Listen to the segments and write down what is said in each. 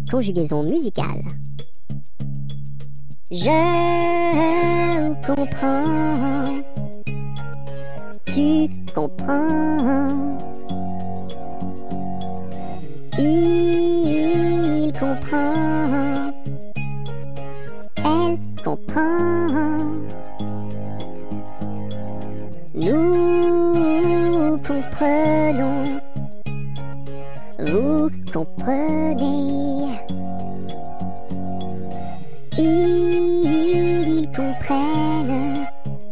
conjugaison musicale. Je comprends, tu comprends, il comprend, elle comprend, nous comprenons, vous comprenez, ils comprennent,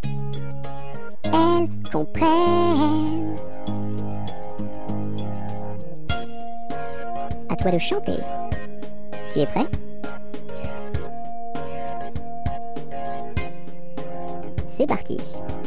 elles comprennent. À toi de chanter. Tu es prêt? C'est parti.